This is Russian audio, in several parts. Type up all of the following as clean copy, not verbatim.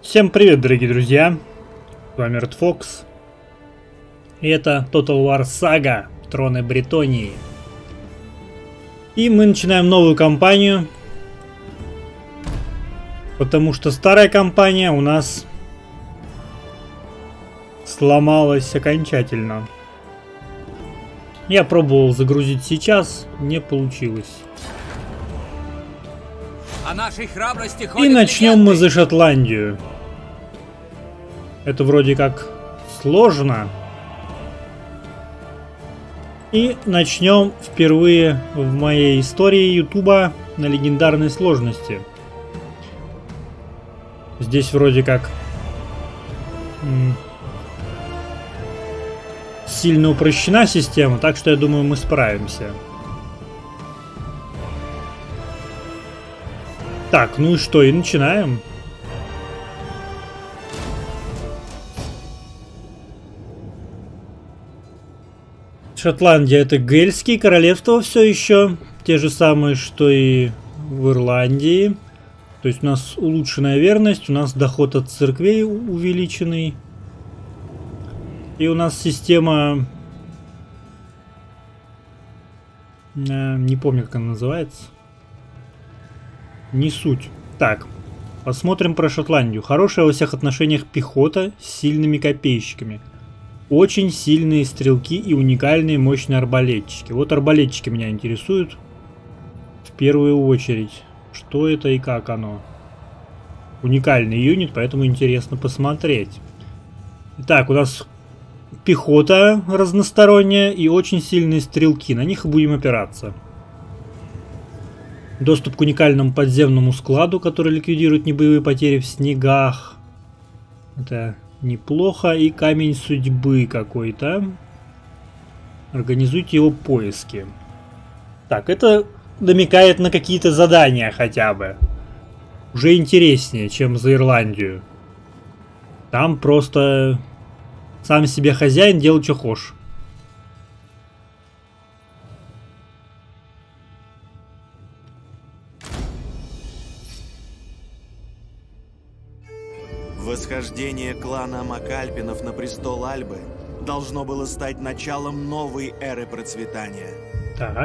Всем привет, дорогие друзья! С вами Red Fox. И это Total War Saga Троны Бретонии. И мы начинаем новую кампанию. Потому что старая кампания у нас сломалась окончательно. Я пробовал загрузить сейчас, не получилось. О нашей храбрости И начнем мы за Шотландию. Это вроде как сложно. И начнем впервые в моей истории Ютуба на легендарной сложности. Здесь вроде как сильно упрощена система, так что я думаю, мы справимся. Так, ну и что, и начинаем. Шотландия — это Гельские королевства все еще. Те же самые, что и в Ирландии. То есть у нас улучшенная верность, у нас доход от церквей увеличенный. И у нас система... Не помню, как она называется. Не суть. Так, посмотрим про Шотландию. Хорошая во всех отношениях пехота с сильными копейщиками. Очень сильные стрелки и уникальные мощные арбалетчики. Вот арбалетчики меня интересуют в первую очередь. Что это и как оно? Уникальный юнит, поэтому интересно посмотреть. Итак, у нас пехота разносторонняя и очень сильные стрелки. На них и будем опираться. Доступ к уникальному подземному складу, который ликвидирует небоевые потери в снегах. Это неплохо. И камень судьбы какой-то. Организуйте его поиски. Так, это намекает на какие-то задания хотя бы. Уже интереснее, чем за Ирландию. Там просто сам себе хозяин, делай что хочешь. Восхождение клана Макальпинов на престол Альбы должно было стать началом новой эры процветания. Так.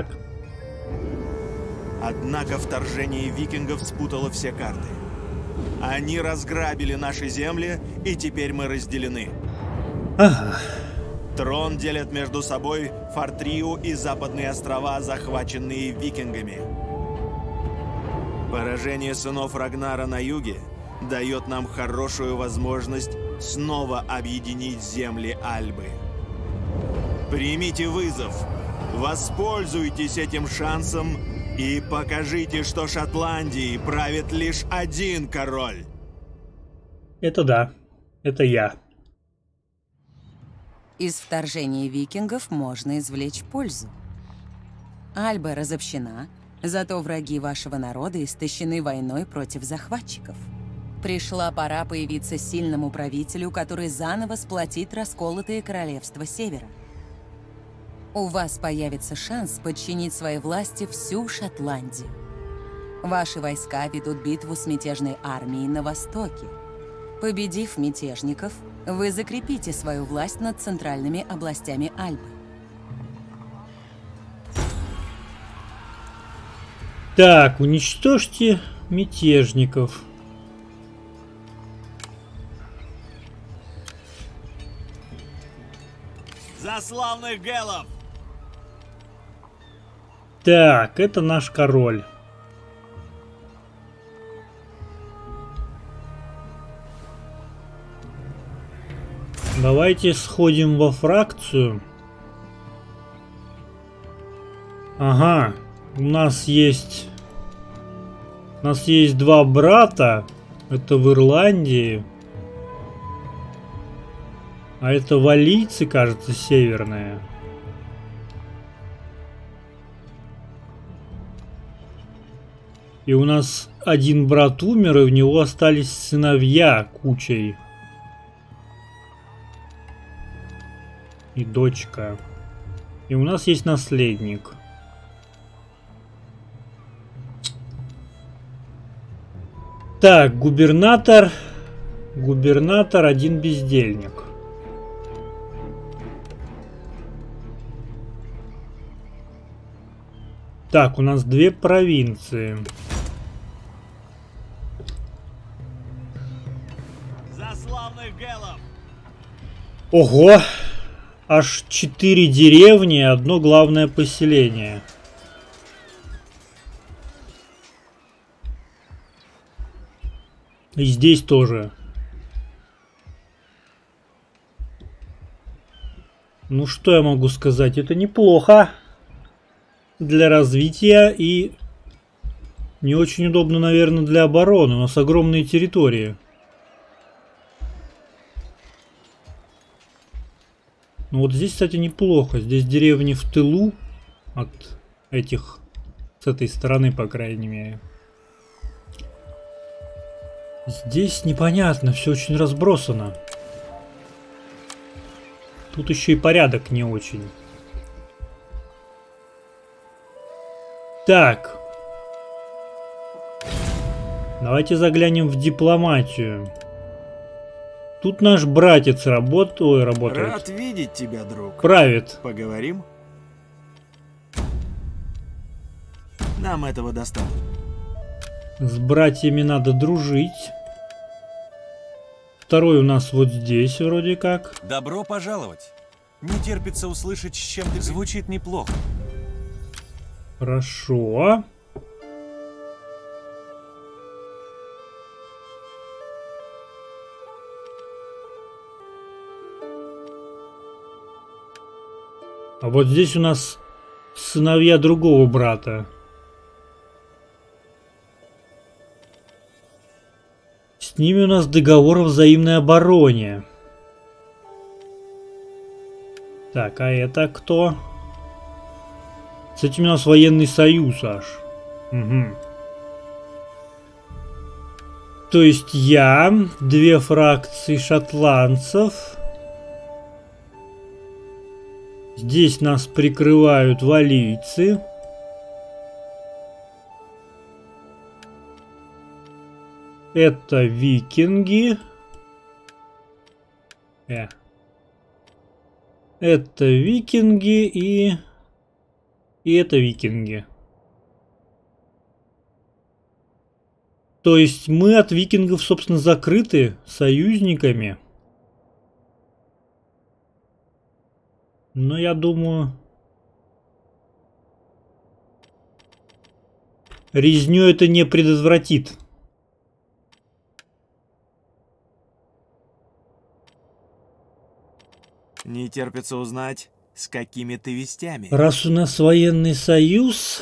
Однако вторжение викингов спутало все карты. Они разграбили наши земли, и теперь мы разделены. Ага. Трон делят между собой Фортрию и Западные острова, захваченные викингами. Поражение сынов Рагнара на юге дает нам хорошую возможность снова объединить земли Альбы. Примите вызов, воспользуйтесь этим шансом и покажите, что Шотландией правит лишь один король. Это да, это я. Из вторжения викингов можно извлечь пользу. Альба разобщена, зато враги вашего народа истощены войной против захватчиков. Пришла пора появиться сильному правителю, который заново сплотит расколотые королевства Севера. У вас появится шанс подчинить своей власти всю Шотландию. Ваши войска ведут битву с мятежной армией на востоке. Победив мятежников, вы закрепите свою власть над центральными областями Альбы. Так, уничтожьте мятежников. За славных гелов! Так, это наш король. Давайте сходим во фракцию. Ага, у нас есть два брата. Это в Ирландии. А это валлийцы, кажется, северные. И у нас один брат умер, и у него остались сыновья кучей. И дочка. И у нас есть наследник. Так, губернатор Губернатор, один бездельник. Так, у нас 2 провинции. За славных гэлов! Ого! Аж 4 деревни и 1 главное поселение. И здесь тоже. Ну что я могу сказать? Это неплохо для развития и не очень удобно, наверное, для обороны. У нас огромные территории. Ну вот здесь, кстати, неплохо. Здесь деревни в тылу от этих, с этой стороны, по крайней мере. Здесь непонятно, все очень разбросано. Тут еще и порядок не очень. Так. Давайте заглянем в дипломатию. Тут наш братец работает. Рад видеть тебя, друг. Правит. Поговорим? Нам этого достаточно. С братьями надо дружить. Второй у нас вот здесь вроде как. Добро пожаловать. Не терпится услышать, с чем ты... Звучит неплохо. Хорошо. А вот здесь у нас сыновья другого брата. С ними у нас договор о взаимной обороне. Так, а это кто? С этим у нас военный союз аж. Угу. То есть я, 2 фракции шотландцев. Здесь нас прикрывают валлийцы. Это викинги. Это викинги и это викинги. То есть мы от викингов, собственно, закрыты союзниками. Но я думаю, резню это не предотвратит. Не терпится узнать, с какими ты вестями. Раз у нас военный союз...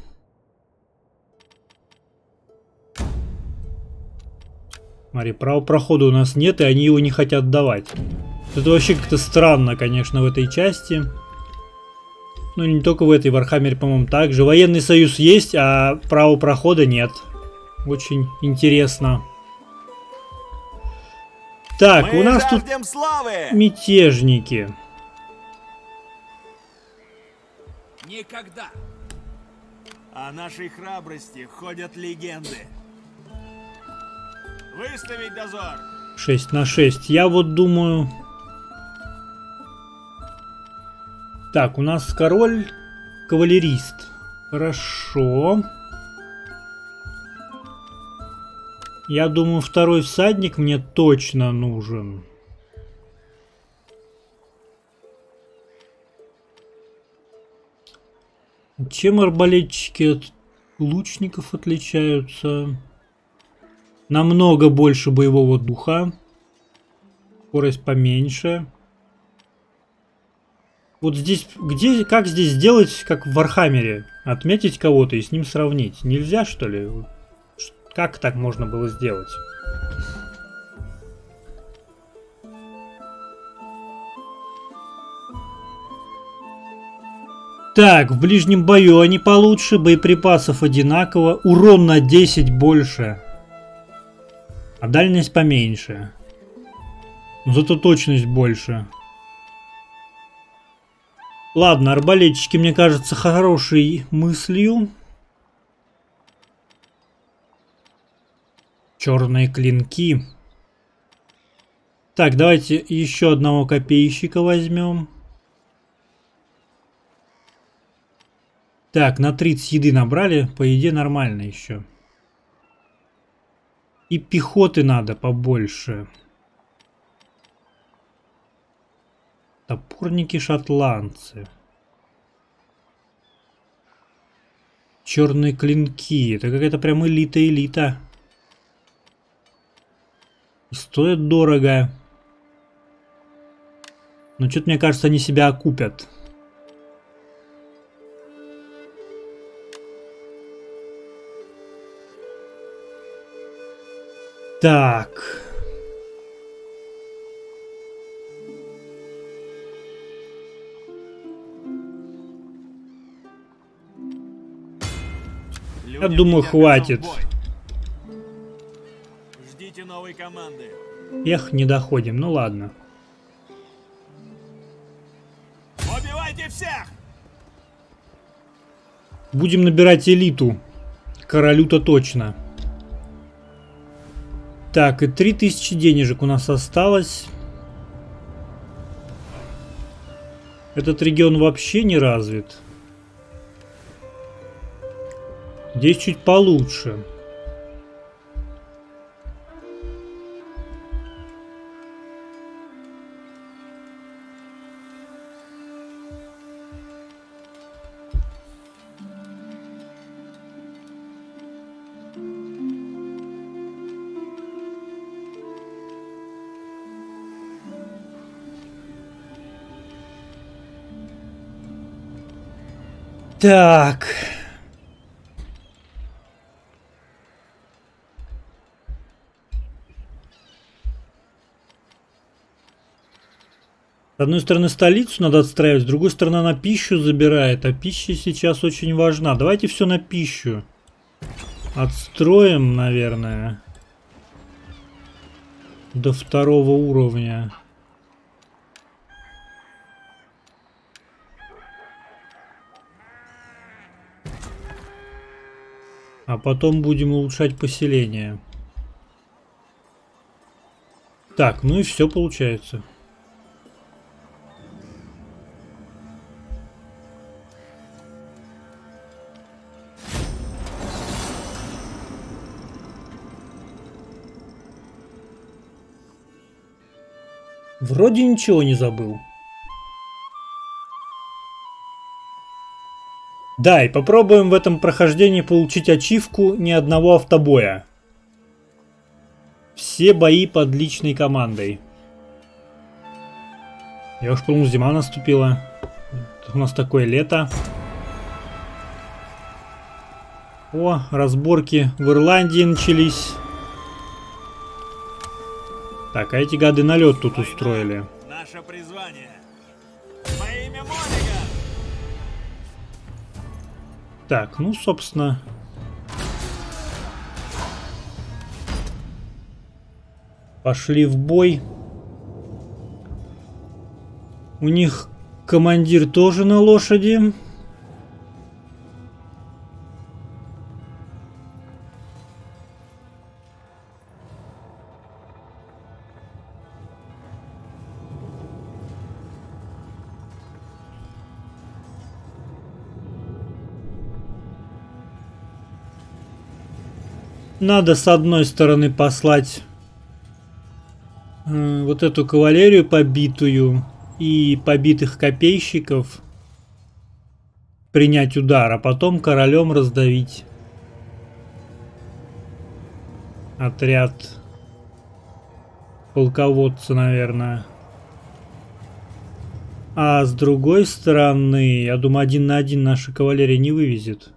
Смотри, права прохода у нас нет, и они его не хотят давать. Это вообще как-то странно, конечно, в этой части. Ну, не только в этой, в Вархаммере, по-моему, также. Военный союз есть, а права прохода нет. Очень интересно. Так, Мы у нас тут славы! мятежники. Никогда. О нашей храбрости ходят легенды. Выставить дозор! 6 на 6. Я вот думаю... Так, у нас король кавалерист. Хорошо. Я думаю, 2-й всадник мне точно нужен. Чем арбалетчики от лучников отличаются? Намного больше боевого духа. Скорость поменьше. Вот здесь, как здесь сделать, как в Вархаммере? Отметить кого-то и с ним сравнить. Нельзя, что ли? Как так можно было сделать? Так, в ближнем бою они получше, боеприпасов одинаково, урон на 10 больше, а дальность поменьше. Но зато точность больше. Ладно, арбалетчики, мне кажется, хорошей мыслью. Черные клинки. Так, давайте еще одного копейщика возьмем. Так, на 30 еды набрали, по еде нормально еще. И пехоты надо побольше. Топорники шотландцы. Черные клинки. Это какая-то прям элита-элита. И стоят дорого. Но что-то мне кажется, они себя окупят. Так. Я думаю, хватит. Ждите новой команды. Эх, не доходим. Ну ладно. Убивайте всех! Будем набирать элиту. Королю-то точно. Так, и 3000 денежек у нас осталось. Этот регион вообще не развит. Здесь чуть получше. Так. С одной стороны столицу надо отстраивать, с другой стороны она пищу забирает, а пища сейчас очень важна. Давайте все на пищу отстроим, наверное, до 2-го уровня. А потом будем улучшать поселение. Так, ну и все получается. Вроде ничего не забыл. Да, и попробуем в этом прохождении получить ачивку ни одного автобоя. Все бои под личной командой. Я уж помню, зима наступила. Тут у нас такое лето. О, разборки в Ирландии начались. Так, а эти гады налет тут устроили. Наше призвание. Во имя Мониган! Так, ну, собственно... Пошли в бой. У них командир тоже на лошади. Надо с одной стороны послать вот эту кавалерию побитую и побитых копейщиков, принять удар, а потом королем раздавить отряд полководца, наверное. А с другой стороны, я думаю, 1 на 1 наша кавалерия не вывезет.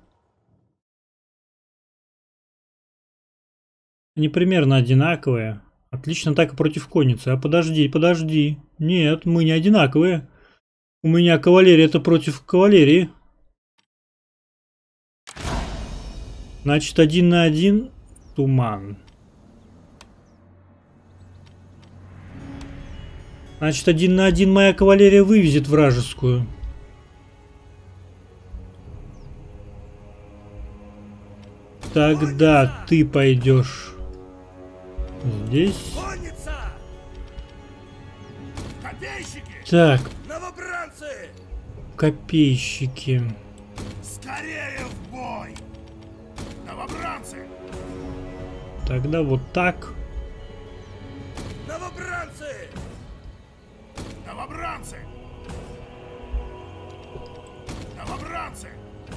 Они примерно одинаковые. Отлично так и против конницы. А подожди, подожди. Нет, мы не одинаковые. У меня кавалерия это против кавалерии. Значит, 1 на 1 туман. Значит, 1 на 1 моя кавалерия вывезет вражескую. Тогда ты пойдешь здесь. Так, Новобранцы! копейщики. Скорее в бой! Новобранцы! Тогда вот так. Новобранцы! Новобранцы! Новобранцы!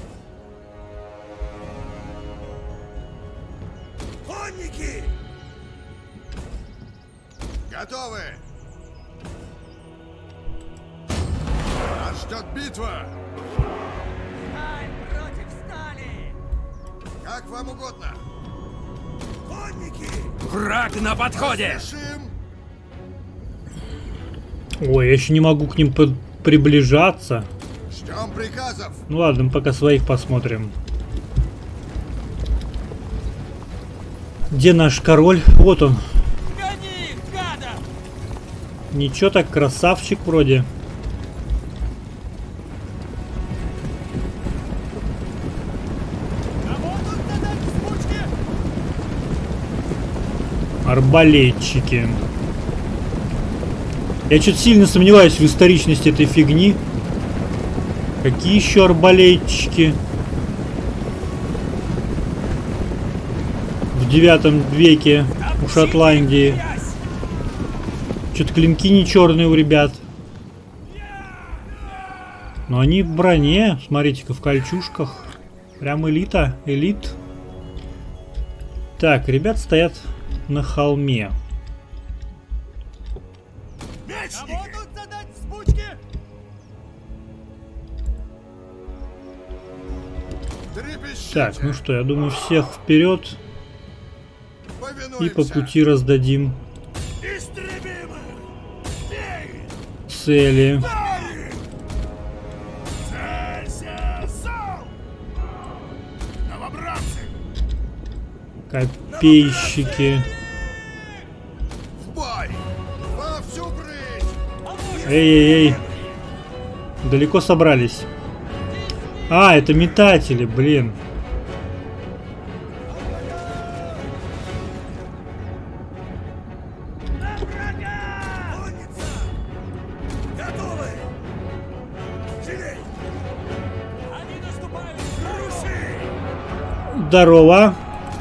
Конники! Готовы! Нас ждет битва! Сталь против стали! Как вам угодно! Конники! Враг на подходе! Спешим! Ой, я еще не могу к ним приближаться. Ждем приказов! Ну ладно, мы пока своих посмотрим. Где наш король? Вот он. Гони, гада! Ничего так, красавчик вроде. Кого тут задать спучки? Арбалетчики. Я что-то сильно сомневаюсь в историчности этой фигни. Какие еще арбалетчики? В 9 веке у Шотландии. Что-то клинки не черные у ребят. Но они в броне. Смотрите-ка, в кольчужках. Прям элита. Элит. Так, ребят стоят на холме. Кого тут задать спучки? Трепещите! Так, ну что, я думаю, всех вперед и Повинуемся! по пути раздадим Истребимы! Бей! цели. Пари! Целься! Зал! Новобранцы! Копейщики. В бой! Во всю прыть! Эй-эй-эй. Далеко собрались. А, это метатели, блин. Конница! Готовы! Живей! Они наступают! Руши! Здорово.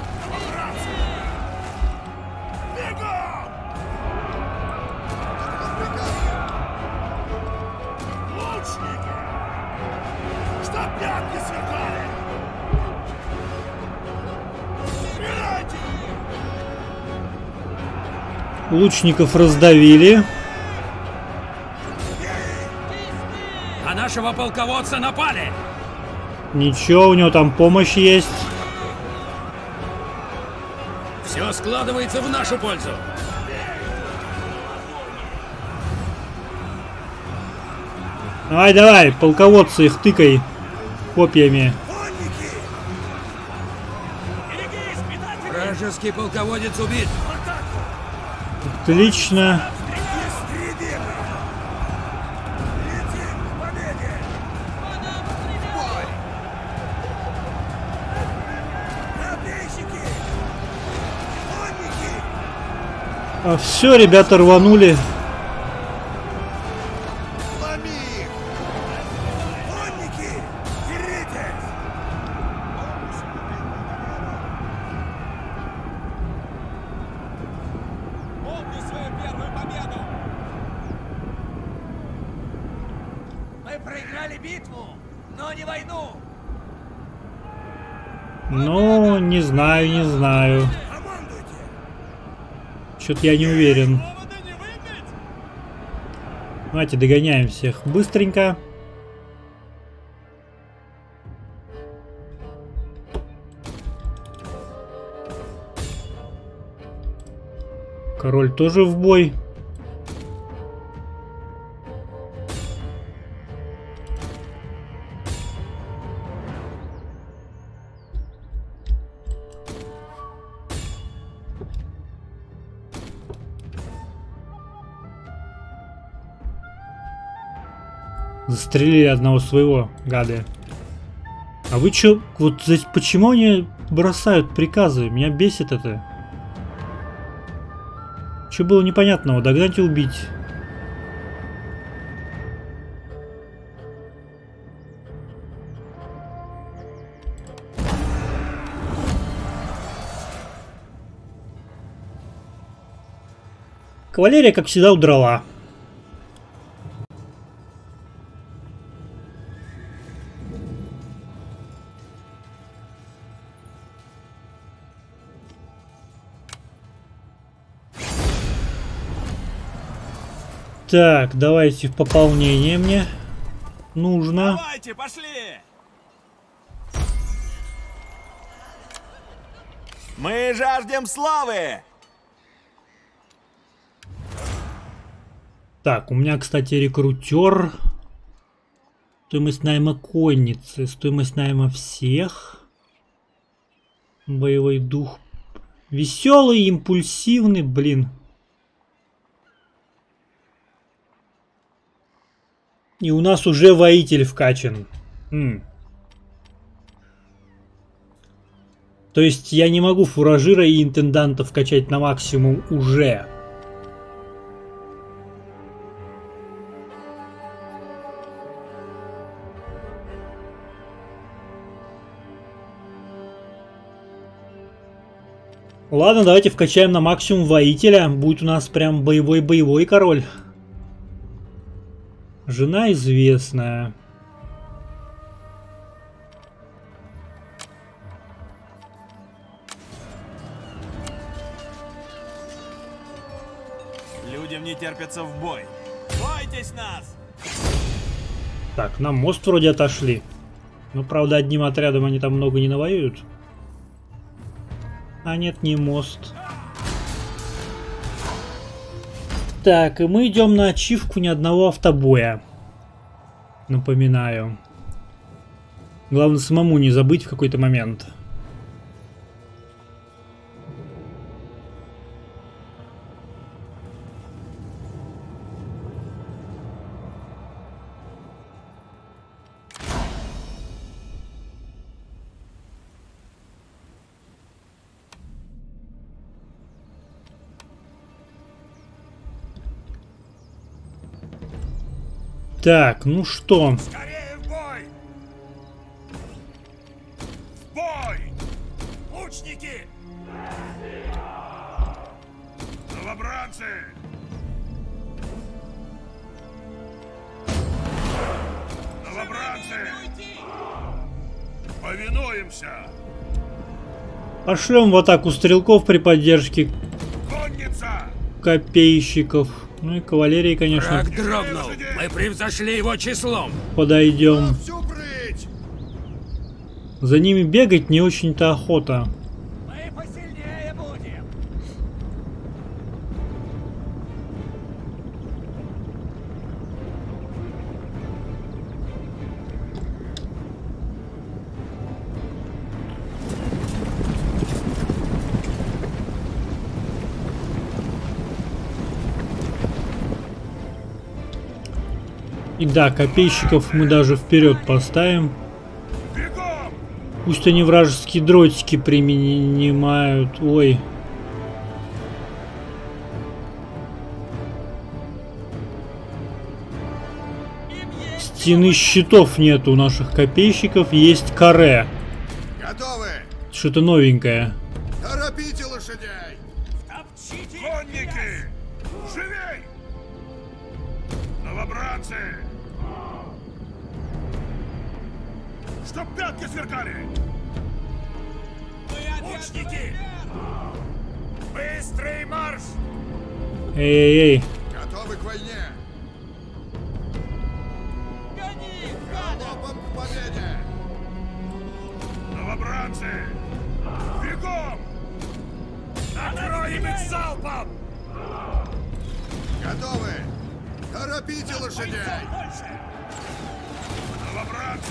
Бегом! Лучники! Чтоб пятки сверкали! Стреляйте! Лучников раздавили. На нашего полководца напали! Ничего, у него там помощь есть. Все складывается в нашу пользу. Давай, давай, полководцы, их тыкай копьями. Конники! Берегись, метатели! Вражеский полководец убит. Отлично. Истребимы! Летим к победе! Копейщики! Конники! Все, ребята рванули. Ломи их! Конники! Деритесь! Помню свою первую победу! Мы проиграли битву, но не войну! Ну, не знаю, не знаю. Командуйте! Что-то я не уверен. Повода не выиграть! Давайте догоняем всех быстренько. Король тоже в бой. Застрелили одного своего, гады. А вы чё, вот здесь почему они бросают приказы? Меня бесит это. Чё было непонятного? Догнать и убить. Кавалерия, как всегда, удрала. Так, давайте в пополнение мне нужно. Давайте, пошли! Мы жаждем славы! Так, у меня, кстати, рекрутер. Стоимость найма конницы, стоимость найма всех. Боевой дух. Веселый, импульсивный, блин. И у нас уже воитель вкачан. То есть я не могу фуражира и интенданта вкачать на максимум уже. Ладно, давайте вкачаем на максимум воителя. Будет у нас прям боевой король. Жена известная. Людям не терпится в бой. Бойтесь нас! Так, на мост вроде отошли. Но, правда, одним отрядом они там много не навоюют. А нет, не мост. Так, и мы идем на ачивку ни одного автобоя. Напоминаю. Главное самому не забыть в какой-то момент. Так, ну что? Скорее в бой! В бой! Лучники! Новобранцы! Новобранцы! Повинуемся! Пошлем в атаку стрелков при поддержке Конница! копейщиков. Ну и кавалерии, конечно, Враг дрогнул. Мы превзошли его числом. подойдем. Всю прыть! За ними бегать не очень-то охота. Мы посильнее будем. И да, копейщиков мы даже вперед поставим. Бегом! Пусть они вражеские дротики принимают. Ой. Стены щитов нет у наших копейщиков. Есть каре. Готовы! Что-то новенькое. Торопите лошадей! Топчите! Конники! Живей! Новобранцы! Чтоб пятки сверкали! Лучники! Быстрый марш! Эй-эй-эй. Готовы к войне! Гони! Галопом к победе! Новобранцы! Бегом! Накроем их залпом! Готовы! Торопите лошадей! Новобранцы!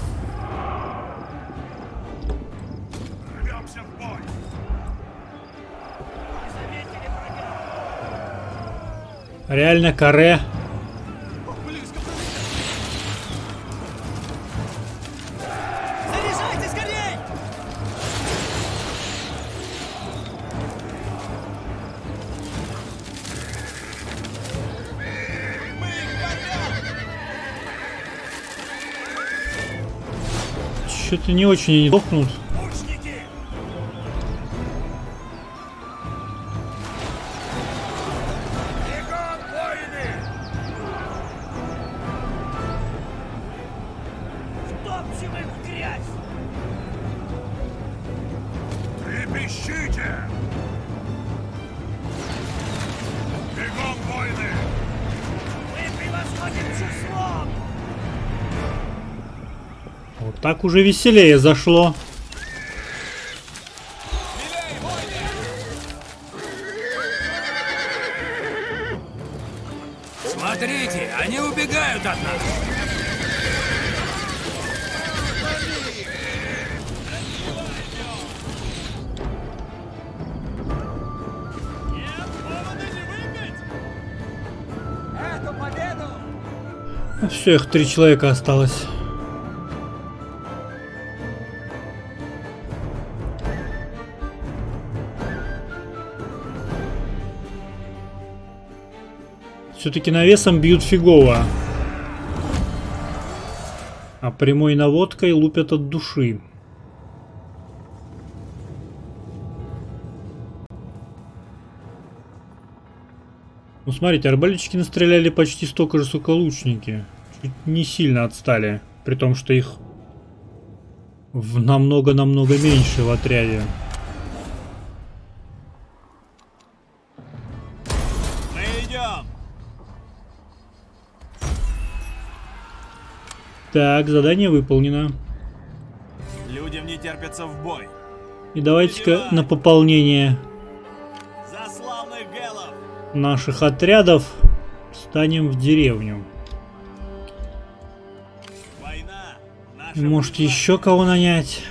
Рвемся в бой! Реально каре. Заряжайте скорей! Что-то не очень они дохнут. Лучники! Вот так уже веселее зашло. Смотрите, они убегают от нас. Эту победу Все, их 3 человека осталось. Все-таки навесом бьют фигово. А прямой наводкой лупят от души. Ну смотрите, арбалетчики настреляли почти столько же, сколько лучники. Чуть не сильно отстали. При том, что их намного-намного меньше в отряде. Мы идем. Так, задание выполнено. Людям не терпится в бой. И давайте-ка на пополнение За славных гелов. наших отрядов станем в деревню. Война. Наша Может, призвание. еще кого нанять?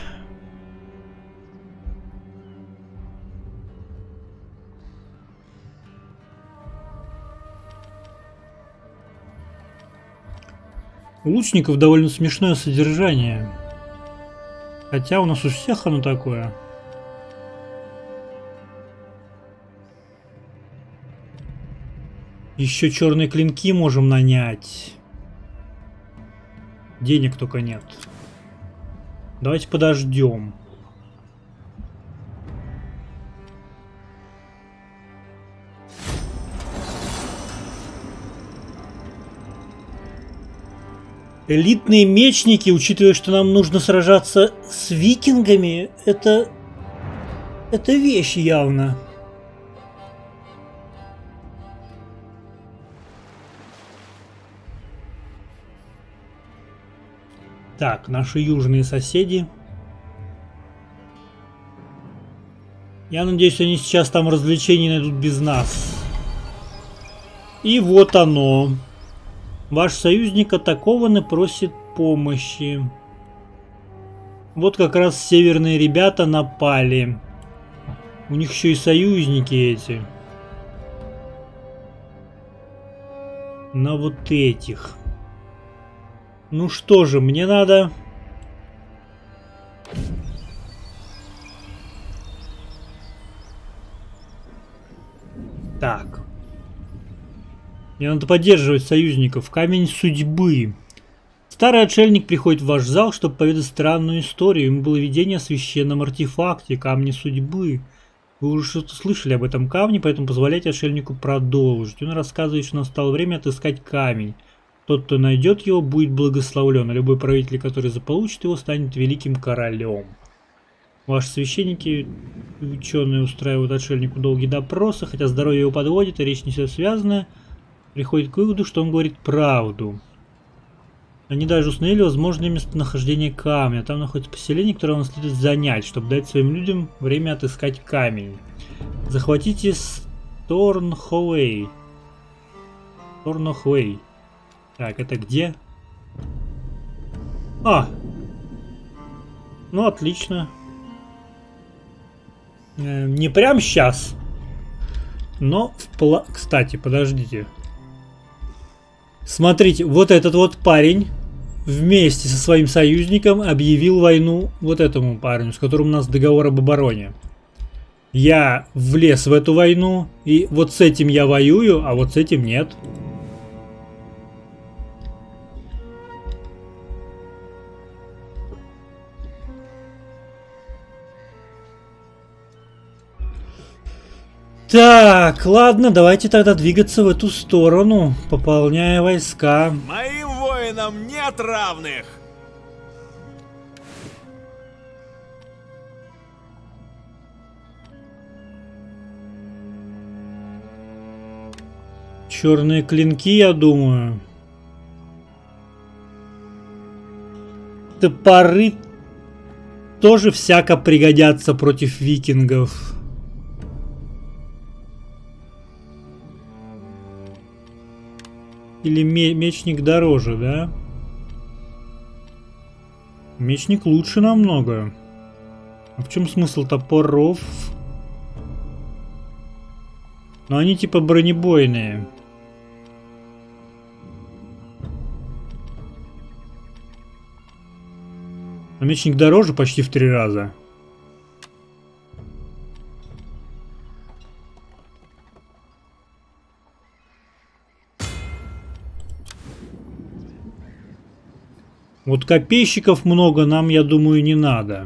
У лучников довольно смешное содержание. Хотя у нас у всех оно такое. Еще черные клинки можем нанять. Денег только нет. Давайте подождем. Элитные мечники, учитывая, что нам нужно сражаться с викингами, это вещь явно. Так, наши южные соседи. Я надеюсь, они сейчас там развлечений найдут без нас. И вот оно. Ваш союзник атакован и просит помощи. Вот как раз северные ребята напали. У них еще и союзники эти. На вот этих. Ну что же, мне надо... Так. Мне надо поддерживать союзников. Камень судьбы. Старый отшельник приходит в ваш зал, чтобы поведать странную историю. Ему было видение о священном артефакте, камне судьбы. Вы уже что-то слышали об этом камне, поэтому позволяйте отшельнику продолжить. Он рассказывает, что настало время отыскать камень. Тот, кто найдет его, будет благословлен, а любой правитель, который заполучит его, станет великим королем. Ваши священники и ученые устраивают отшельнику долгие допросы, хотя здоровье его подводит, и речь не все связанная, приходит к выводу, что он говорит правду. Они даже установили возможное местонахождение камня. Там находится поселение, которое вам следует занять, чтобы дать своим людям время отыскать камень. Захватите Сторнхоуэй. Сторнхоуэй. Так, это где? А! Ну, отлично. Не прям сейчас. Но, кстати, подождите. Смотрите, вот этот вот парень вместе со своим союзником объявил войну вот этому парню, с которым у нас договор об обороне. Я влез в эту войну, и вот с этим я воюю, а вот с этим нет. Так, ладно, давайте тогда двигаться в эту сторону, пополняя войска. Моим воинам нет равных. Черные клинки, я думаю. Топоры тоже всяко пригодятся против викингов. Или мечник дороже, да? Мечник лучше намного. А в чем смысл топоров? Но они типа бронебойные. А мечник дороже почти в 3 раза. Вот копейщиков много нам, я думаю, не надо.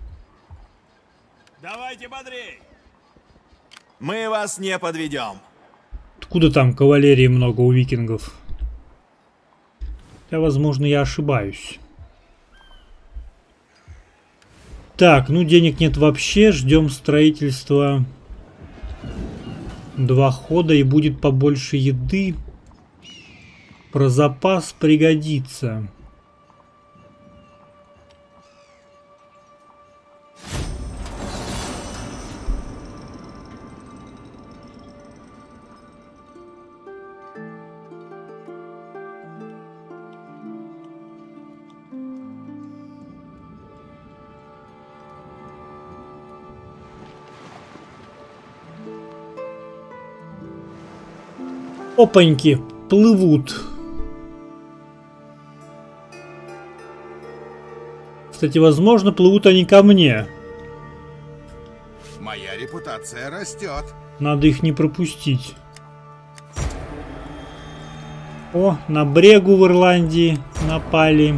Давайте бодрей. Мы вас не подведем. Откуда там кавалерии много у викингов? Хотя, возможно, я ошибаюсь. Так, ну денег нет вообще. Ждем строительства 2 хода и будет побольше еды. Про запас пригодится. Опаньки, плывут. Кстати, возможно, плывут они ко мне. Моя репутация растет. Надо их не пропустить. О, на брегу в Ирландии напали.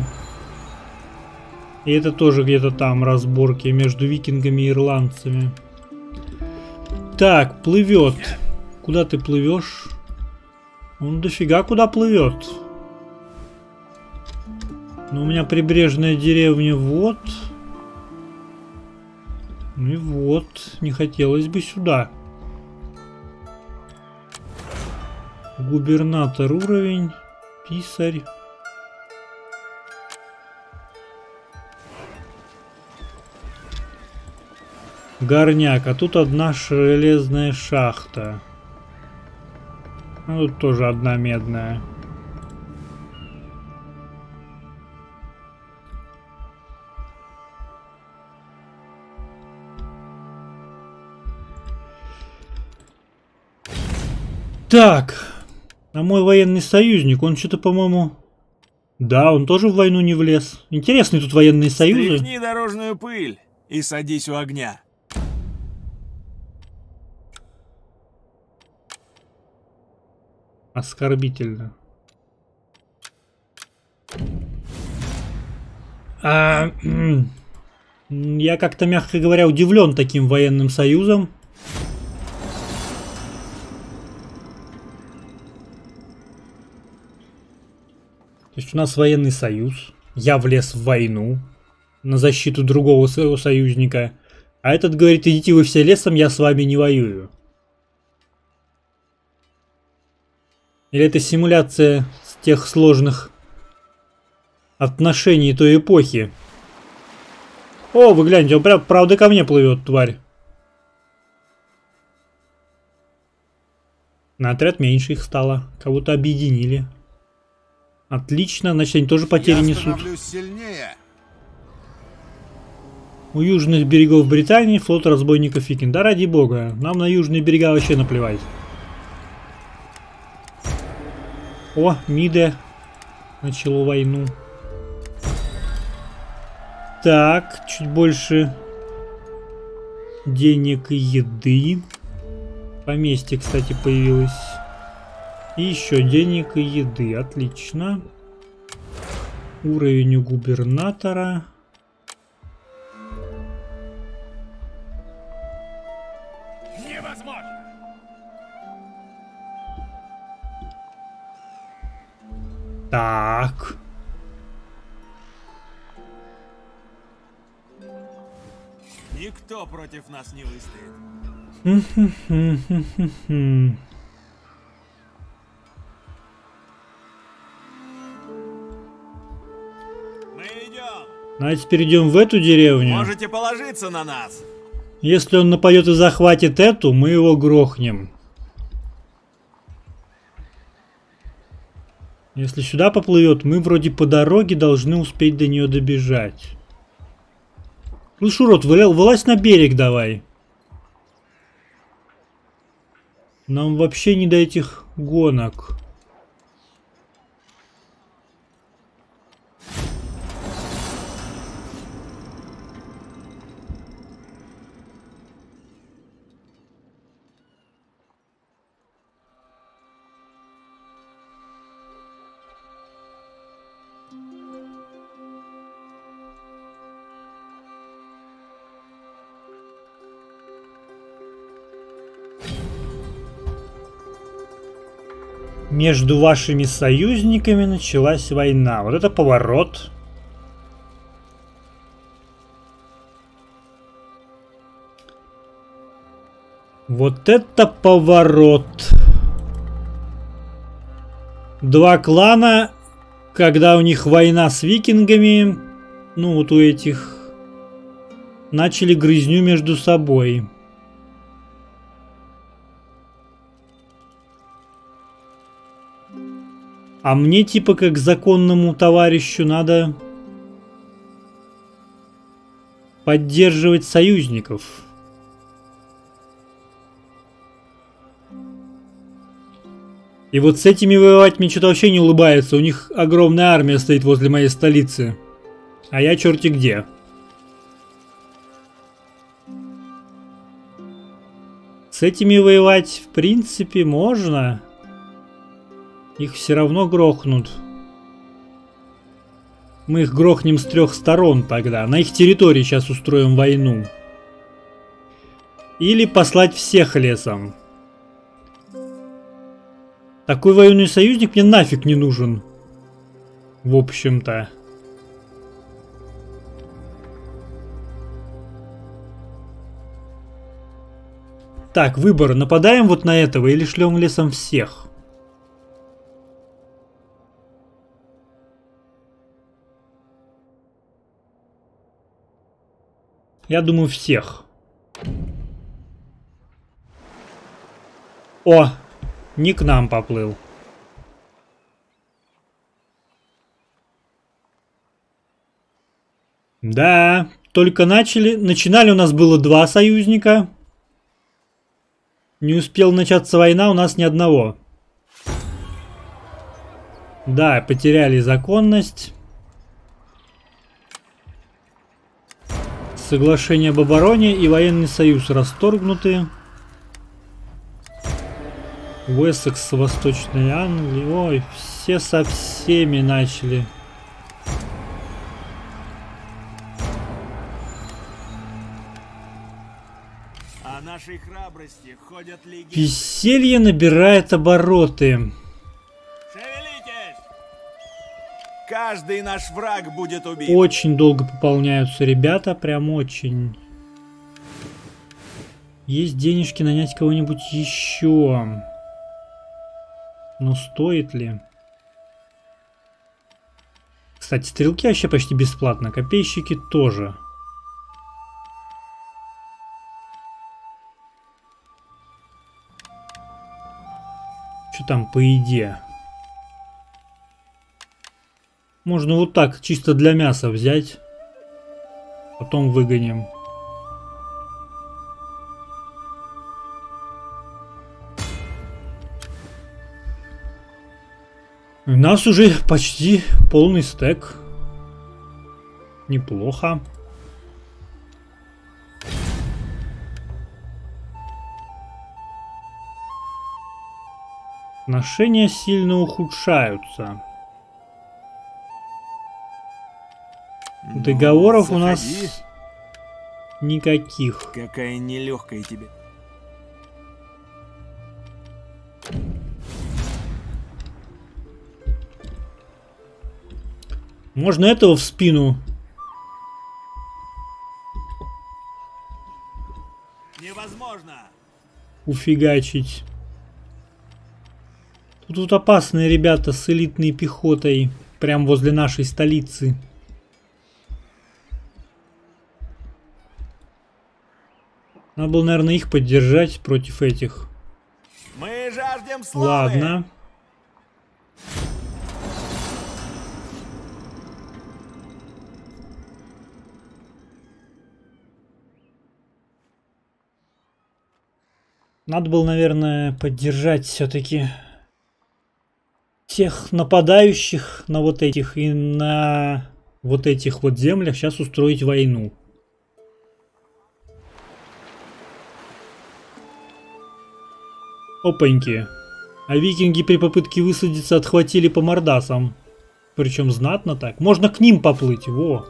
И это тоже где-то там разборки между викингами и ирландцами. Так, плывет. Куда ты плывешь? Он дофига куда плывет. Ну, у меня прибрежная деревня вот. Ну и вот. Не хотелось бы сюда. Губернатор уровень. Писарь. Горняк. А тут одна железная шахта. Ну, тут тоже одна медная. Так. А мой военный союзник, он что-то, по-моему... Да, он тоже в войну не влез. Интересные тут военные союзы. Стряхни дорожную пыль и садись у огня. Оскорбительно. Я как-то, мягко говоря, удивлен таким военным союзом. То есть у нас военный союз. Я влез в войну на защиту другого своего союзника. А этот говорит, идите вы все лесом, я с вами не воюю. Или это симуляция с тех сложных отношений той эпохи? О, вы гляньте, он прям правда ко мне плывет, тварь. На отряд меньше их стало. Кого-то объединили. Отлично, значит они тоже потери несут. Сильнее. У южных берегов Британии флот разбойников викинг. Да ради бога, нам на южные берега вообще наплевать. О, Миде начало войну. Так, чуть больше денег и еды. Поместье, кстати, появилось. И еще денег и еды. Отлично. Уровень у губернатора. Невозможно. Так. Никто против нас не выстоит. Мы идем. Давайте перейдем в эту деревню. Можете положиться на нас. Если он нападет и захватит эту, мы его грохнем. Если сюда поплывет, мы вроде по дороге должны успеть до нее добежать. Слышь, урод, вылазь на берег давай. Нам вообще не до этих гонок. Между вашими союзниками началась война. Вот это поворот. Вот это поворот. Два клана, когда у них война с викингами, ну вот у этих, начали грызню между собой. А мне типа как законному товарищу надо поддерживать союзников. И вот с этими воевать мне что-то вообще не улыбается. У них огромная армия стоит возле моей столицы. А я черти где. С этими воевать в принципе можно. Их все равно грохнут. Мы их грохнем с 3 сторон тогда. На их территории сейчас устроим войну. Или послать всех лесом. Такой военный союзник мне нафиг не нужен. В общем-то. Так, выбор. Нападаем вот на этого или шлем лесом всех? Я думаю, всех. О, не к нам поплыл. Да, только начинали у нас было 2 союзника. Не успел начаться война, у нас ни одного. Да, потеряли законность. Соглашение об обороне и военный союз расторгнуты. Уэссекс, Восточной Англии. Ой, все со всеми начали. О нашей храбрости ходят легенды. Веселье набирает обороты. Шевелитесь! Каждый наш враг будет убит. Очень долго пополняются ребята, прям очень. Есть денежки нанять кого-нибудь еще. Но стоит ли? Кстати, стрелки вообще почти бесплатно, копейщики тоже. Что там по еде? Можно вот так, чисто для мяса взять. Потом выгоним. У нас уже почти полный стек. Неплохо. Отношения сильно ухудшаются. Договоров у нас никаких. Какая нелегкая тебе. Можно этого в спину? Невозможно. Уфигачить. Тут опасные ребята с элитной пехотой. Прям возле нашей столицы. Надо было, наверное, их поддержать против этих. Мы жаждем славы. Ладно. Надо было, наверное, поддержать все-таки тех нападающих на вот этих и на вот этих вот землях. Сейчас устроить войну. Опаньки. А викинги при попытке высадиться отхватили по мордасам. Причем знатно так. Можно к ним поплыть. Во.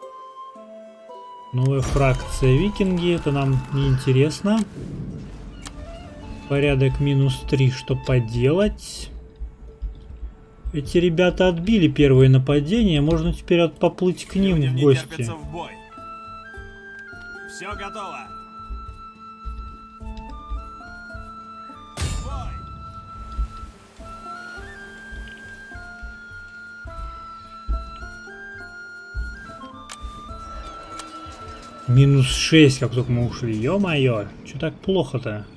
Новая фракция викинги. Это нам не интересно. Порядок -3. Что поделать? Эти ребята отбили первое нападение. Можно теперь поплыть к ним в гости. В бой. Все готово. -6, как только мы ушли. Ё-моё, что так плохо-то?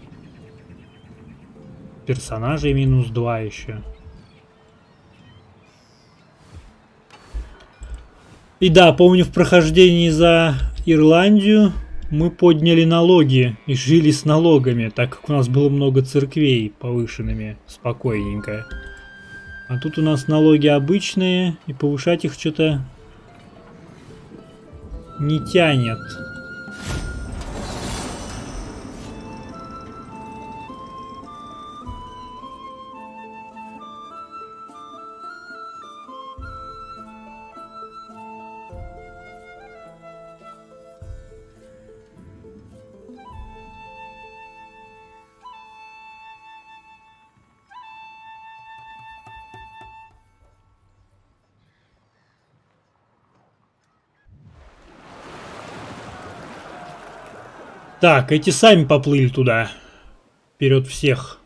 Персонажей -2 еще. И да, помню, в прохождении за Ирландию мы подняли налоги и жили с налогами, так как у нас было много церквей повышенными, спокойненько. А тут у нас налоги обычные, и повышать их что-то не тянет. Так, эти сами поплыли туда. Вперед всех.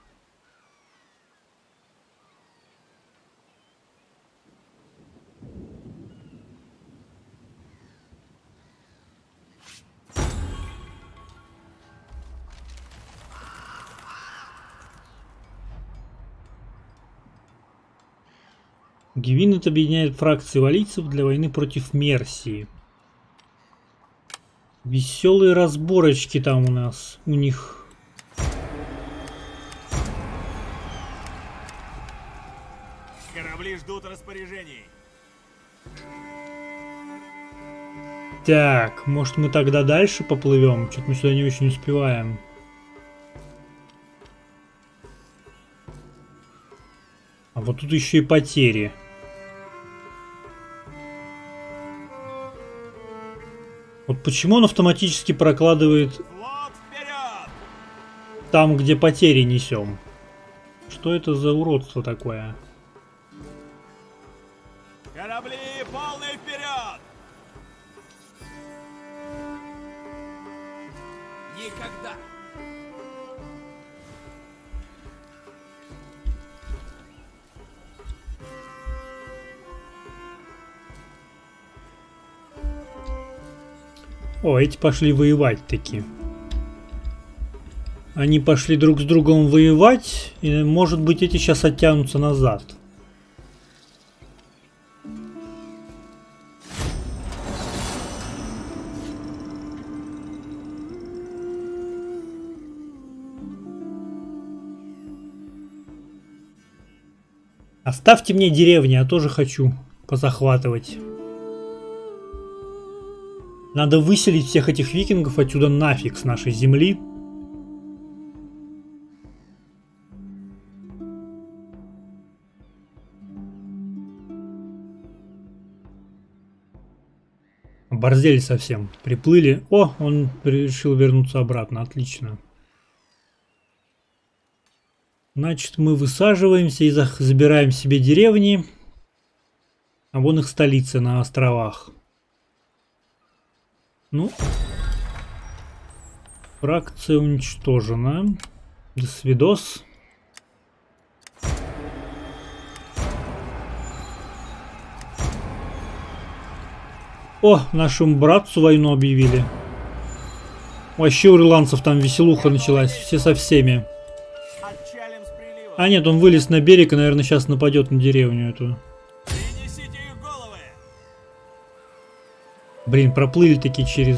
Гевинет объединяет фракции валийцев для войны против Мерсии. Веселые разборочки там у нас, у них. Корабли ждут распоряжений. Так, может мы тогда дальше поплывем? Что-то мы сюда не очень успеваем. А вот тут еще и потери. Вот почему он автоматически прокладывает там, где потери несем? Что это за уродство такое? Корабли полный вперед! Никогда. О, эти пошли воевать таки. Они пошли друг с другом воевать, и может быть эти сейчас оттянутся назад. Оставьте мне деревни, я тоже хочу позахватывать. Надо выселить всех этих викингов отсюда нафиг с нашей земли. Оборзели совсем. Приплыли. О, он решил вернуться обратно. Отлично. Значит, мы высаживаемся и забираем себе деревни. А вон их столица на островах. Ну, фракция уничтожена. До свидос. О, нашему братцу войну объявили. Вообще у ирландцев там веселуха началась. Все со всеми. Отчалим с прилива. А нет, он вылез на берег и, наверное, сейчас нападет на деревню эту. Принесите их головы. Блин, проплыли таки через...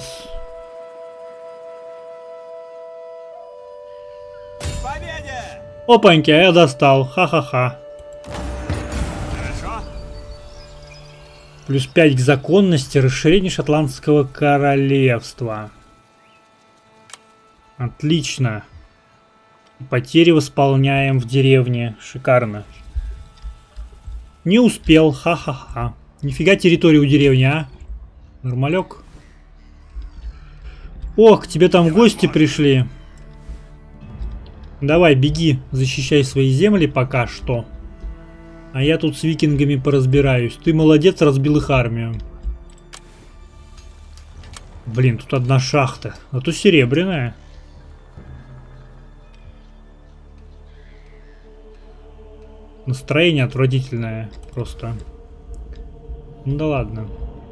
Победе! Опаньки, а я достал. Ха-ха-ха. Хорошо. Плюс 5 к законности, расширение шотландского королевства. Отлично. Потери восполняем в деревне. Шикарно. Не успел. Ха-ха-ха. Нифига территория у деревни, а? Нормалек. Ох, к тебе там гости пришли. Давай, беги, защищай свои земли пока что. А я тут с викингами поразбираюсь. Ты молодец, разбил их армию. Блин, тут одна шахта. А то серебряная. Настроение отвратительное просто. Ну да ладно.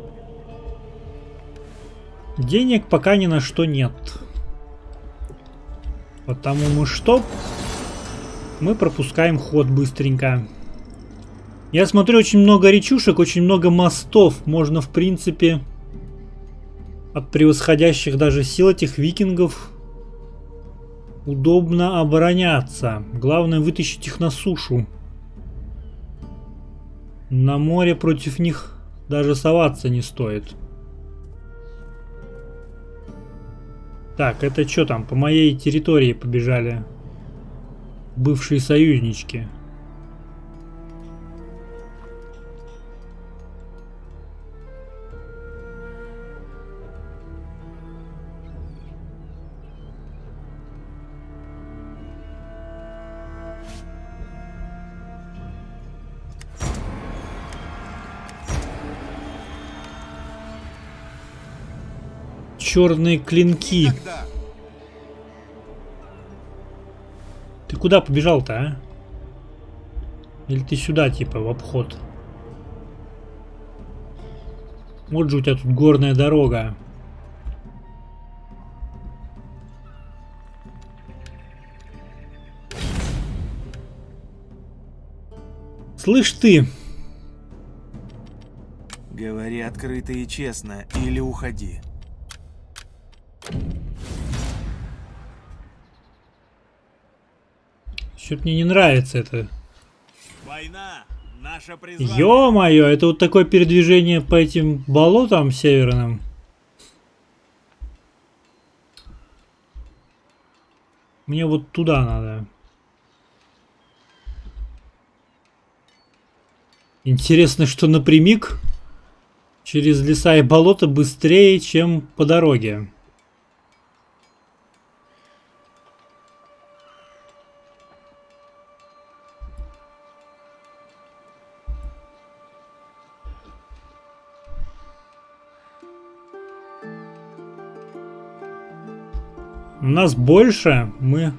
Денег пока ни на что нет. Потому мы что? Мы пропускаем ход быстренько. Я смотрю, очень много речушек, очень много мостов. Можно, в принципе, от превосходящих даже сил этих викингов удобно обороняться. Главное вытащить их на сушу. На море против них даже соваться не стоит. Так, это что там? По моей территории побежали бывшие союзнички. Черные клинки. Никогда. Ты куда побежал-то, а? Или ты сюда, типа, в обход? Вот же у тебя тут горная дорога. Слышь ты! Говори открыто и честно, или уходи. Что-то мне не нравится это. Война — наше призвание. Ё-моё, это вот такое передвижение по этим болотам северным. Мне вот туда надо. Интересно, что напрямик через леса и болота быстрее, чем по дороге. У нас больше, мы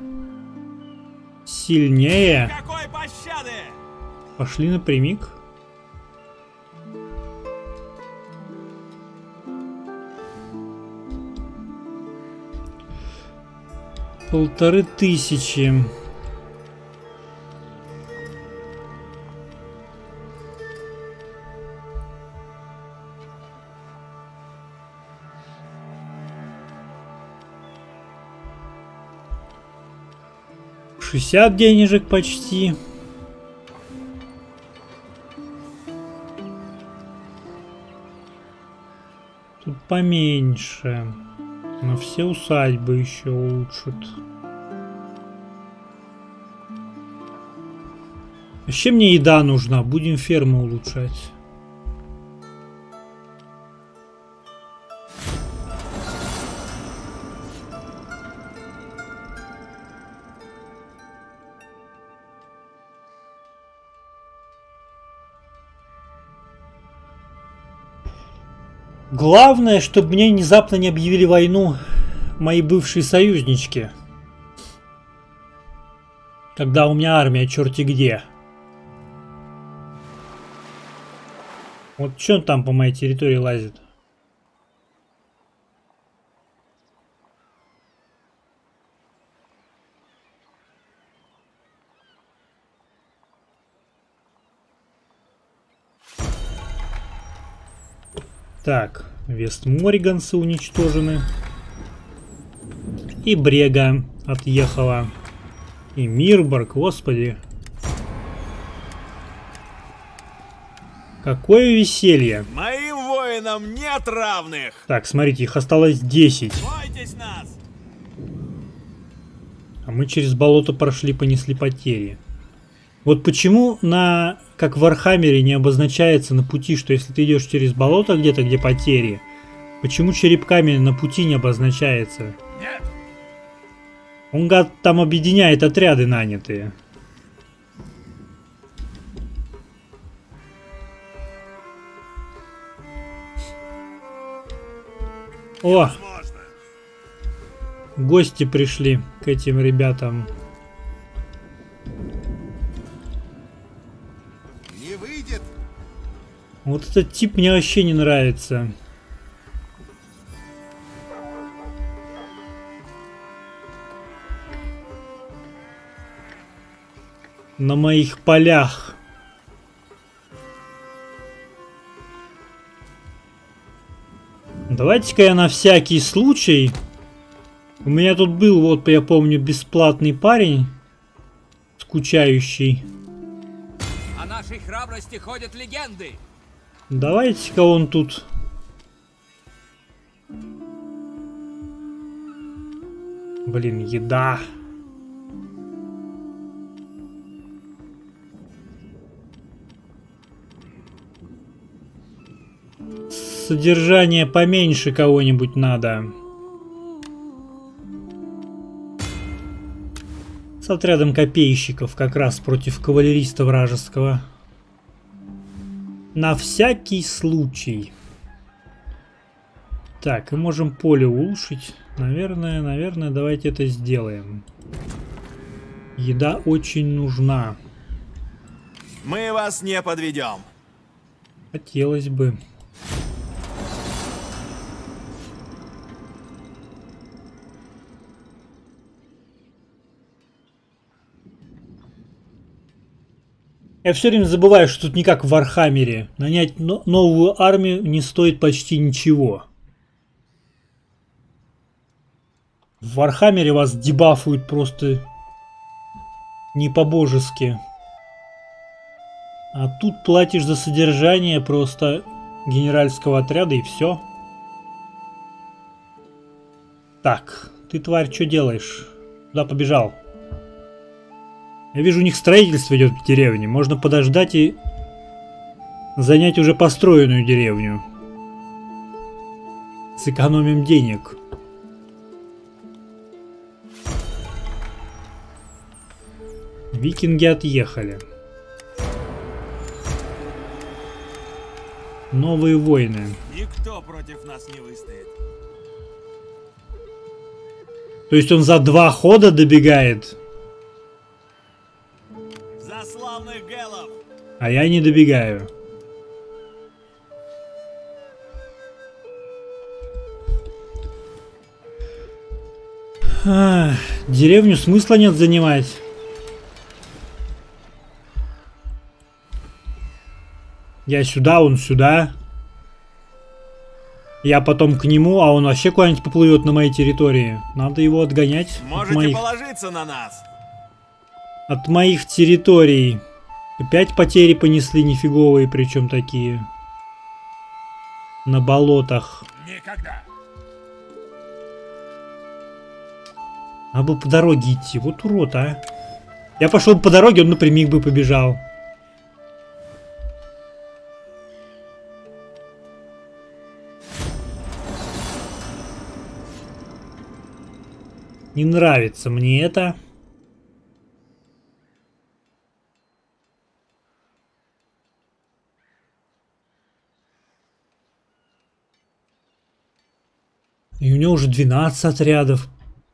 сильнее. Какой пощады! Пошли напрямик. Полторы тысячи. $60 денежек почти. Тут поменьше. Но все усадьбы еще улучшат. Вообще мне еда нужна. Будем ферму улучшать. Главное, чтобы мне внезапно не объявили войну мои бывшие союзнички. Когда у меня армия черти где. Вот что он там по моей территории лазит? Так, Вестмориганцы уничтожены. И Брега отъехала. И Мирборг, господи. Какое веселье. Моим воинам нет равных! Так, смотрите, их осталось 10. Бойтесь нас! А мы через болото прошли, понесли потери. Вот почему как в Вархаммере не обозначается на пути, что если ты идешь через болото где-то, где потери, почему черепками на пути не обозначается? Нет. Он, гад, там объединяет отряды нанятые. О! Гости пришли к этим ребятам. Не выйдет. Вот этот тип мне вообще не нравится. На моих полях. Давайте-ка я на всякий случай... У меня тут был, вот я помню, бесплатный парень, скучающий. О нашей храбрости ходят легенды. Давайте-ка он тут... Блин, еда. Содержание поменьше кого-нибудь надо. С отрядом копейщиков как раз против кавалериста вражеского. На всякий случай. Так, и можем поле улучшить. Наверное, давайте это сделаем. Еда очень нужна. Мы вас не подведем. Хотелось бы. Я все время забываю, что тут не как в Вархаммере. Нанять новую армию не стоит почти ничего. В Вархаммере вас дебафуют просто не по-божески. А тут платишь за содержание просто генеральского отряда и все. Так, ты, тварь, что делаешь? Куда побежал? Я вижу, у них строительство идет в деревне. Можно подождать и занять уже построенную деревню. Сэкономим денег. Викинги отъехали. Новые войны. Никто против нас не выстоит. То есть он за 2 хода добегает? За славных гэлов! А я не добегаю. Деревню смысла нет занимать. Я сюда, он сюда. Я потом к нему, а он вообще куда-нибудь поплывет на моей территории. Надо его отгонять. Можете положиться на нас. От моих территорий. Опять потери понесли нифиговые, причем такие. На болотах. Никогда. Надо было по дороге идти. Вот урод, а. Я пошел по дороге, он напрямик бы побежал. Не нравится мне это. И у него уже 12 отрядов.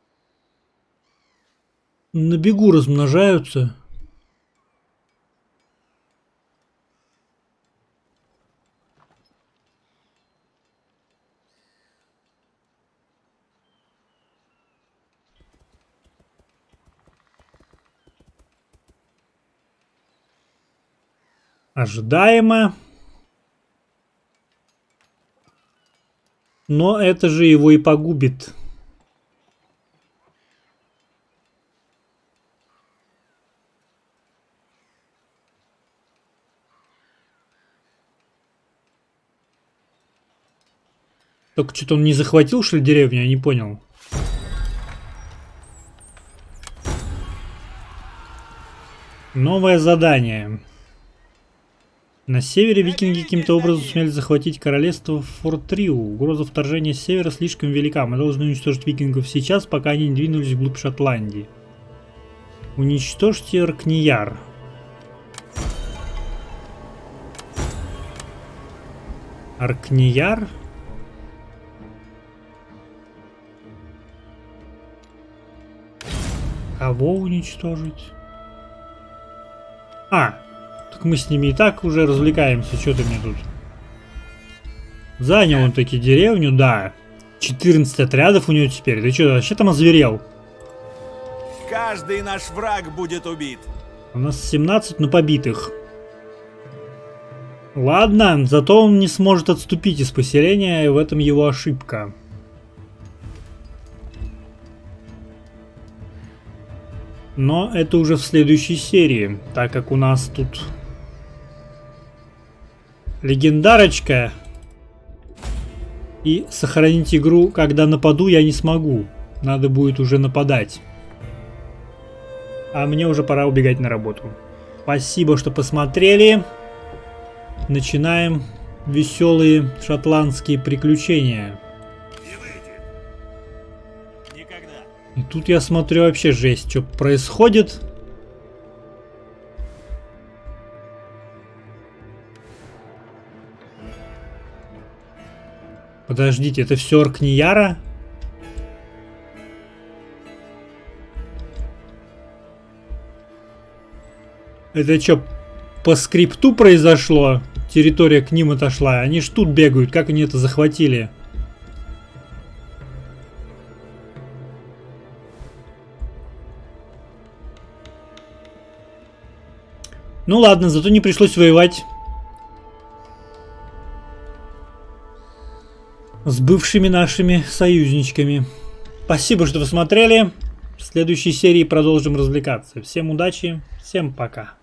На бегу размножаются. Ожидаемо. Но это же его и погубит. Только что-то он не захватил, что ли, деревню? Я не понял. Новое задание. На севере викинги каким-то образом сумели захватить королевство Форт-Риу. Угроза вторжения с севера слишком велика. Мы должны уничтожить викингов сейчас, пока они не двинулись вглубь Шотландии. Уничтожьте Аркнияр. Аркнияр? Кого уничтожить? А, так мы с ними и так уже развлекаемся. Что ты мне тут? Занял он таки деревню, да. 14 отрядов у него теперь. Ты что, вообще там озверел? Каждый наш враг будет убит. У нас 17, но побитых. Ладно, зато он не сможет отступить из поселения, и в этом его ошибка. Но это уже в следующей серии, так как у нас тут легендарочка. И сохранить игру, когда нападу, я не смогу. Надо будет уже нападать. А мне уже пора убегать на работу. Спасибо, что посмотрели. Начинаем веселые шотландские приключения. И тут я смотрю вообще жесть, что происходит. Подождите, это все Аркнияра? Это что, по скрипту произошло? Территория к ним отошла. Они ж тут бегают, как они это захватили? Ну ладно, зато не пришлось воевать с бывшими нашими союзничками. Спасибо, что посмотрели. В следующей серии продолжим развлекаться. Всем удачи, всем пока.